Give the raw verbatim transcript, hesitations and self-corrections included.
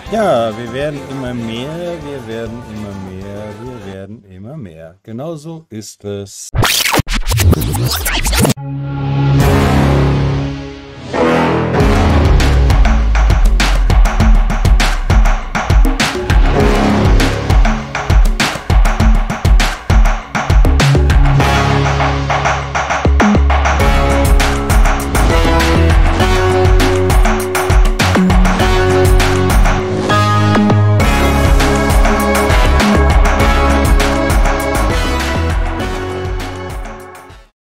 Ja, wir werden immer mehr, wir werden immer mehr, wir werden immer mehr. Genau so ist es.